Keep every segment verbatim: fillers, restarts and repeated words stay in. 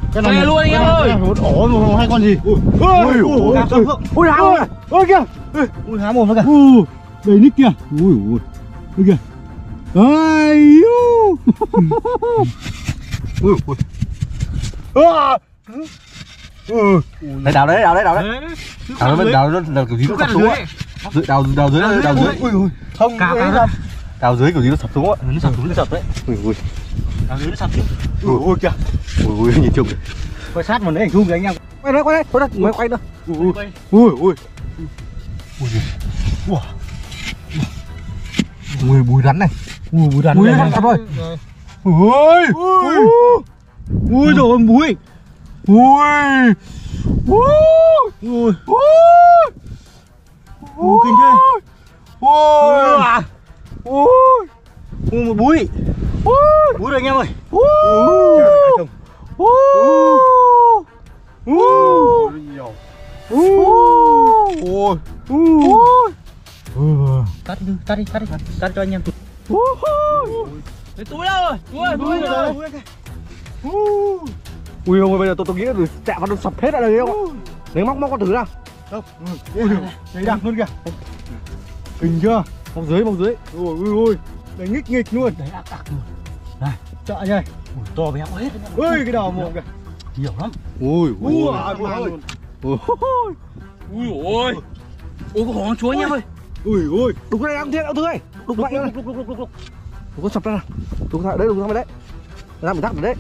Cái này luôn anh em ơi. Ổ một hai con gì? Ui ui ui ui há mồm. Ôi kìa. Ui há mồm nó kìa. Ui đầy nick kìa. Ui ui. Ui kìa. Ai u. Ui ui. À. Ừ. Đấy đào đấy, đào đấy, đào đấy. Đào nó đào nó đào kiểu gì nó sập xuống. Đào đào dưới đào dưới. Ui ui. Không cao cao. Đào dưới kiểu gì nó sập xuống á. Nó sập xuống nó sập đấy. Ui ui. Đào dưới nó sập xuống. Ui ui kìa. Ui ui nhìn chung. Quay sát mà lấy ảnh zoom kìa anh em. Quay đây, quay đây, quay đây, mới quay nữa. Ui ui. Ui ui. Ui. Ui bùi rắn này. Ui bùi rắn. Ui rắn thật rồi. Ui. Ui. Ui rồi bùi. Ui. Ui. Ui. Ui kinh thế. Ui. Ui. Ui một búi. Ui. Búi rồi anh em ơi. Ui. Ui. Ui. Ui. Ui. Cắt đi, cắt đi, cắt đi, cắt cho anh em. Cái túi đâu rồi? Túi túi rồi. Ui ông ơi, bây giờ tôi tôi nghĩ là chạm vào nó sập hết ở đây không? Nếu móc móc con thử nào. Đâu. Ui, đây đang luôn kìa. Kinh chưa? Móc dưới, móc dưới. Ui ui ui. Đấy nghịch nghịch luôn. Đấy ác ác luôn. Này, chợ anh ơi. Ui to béo hết. Ui cái đầu mồm kìa. Nhiều lắm. Ui ui. Ui ui. Ui ui. Ui có hổ chuối anh em ơi. Ui ui. Đục cái này đang thiên đâu tươi. Đục mạnh lên. Đục đục đục đục đục. Đục có sập ra nào. Đục ra đấy, đục ra đấy. Ra mình thắt ở đấy.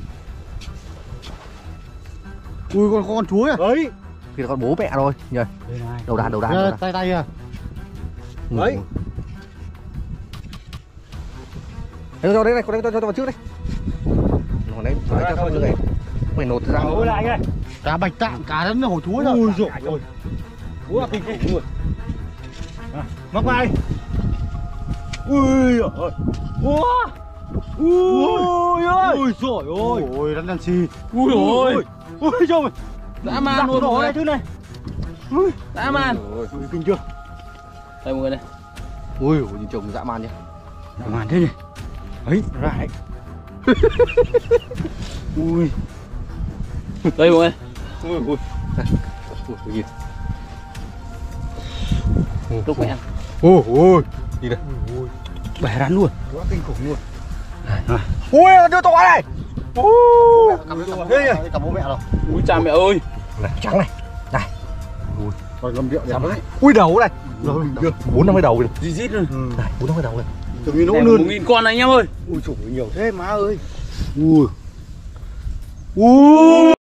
Ui con con chuối à? Đấy. Thì là con bố mẹ rồi nhỉ. Đầu đàn đầu đàn. Tay tay à. Đấy. Đây cho đây này, con đây cho cho vào trước đây. Còn đấy, cho cho vào trước này. Mày nốt ra. Ôi lại anh ơi. Cá bạch tạng, cá rất là hổ chuối rồi. Ui giời ơi. Ui kinh khủng luôn. Móc vào đây. Ui giời ơi. Ui. Ui ơi. Ui giời ơi. Ôi rắn đàn xì. Ui ôi. Ui trời ơi. Dã man luôn rồi này thứ này. Ui, dã man. Ôi kinh chưa? Đây mọi người này. Ui ôi nhìn chồng dã man nhá. Dã man thế nhỉ. Ấy, ra đấy. Ui. Đây mọi người. Ui ui. Ui nhìn. Lúc mẹ ăn. Ôi ui. Đi đây. Ui. Bẻ rắn luôn. Quá kinh khủng luôn. Ui đưa to này. Ui. Đây nhỉ. Cầm bố mẹ rồi. Ui cha mẹ ơi. Này trắng này. Này. Ui. Còn cầm rượu đẹp đấy. Ui đầu này. Bốn năm cái đầu kìa. Di dít luôn. Này bốn năm cái đầu này. Tưởng như nỗ luôn. Một nghìn con này anh em ơi. Ui trời nhiều thế má ơi. Ui. Ui.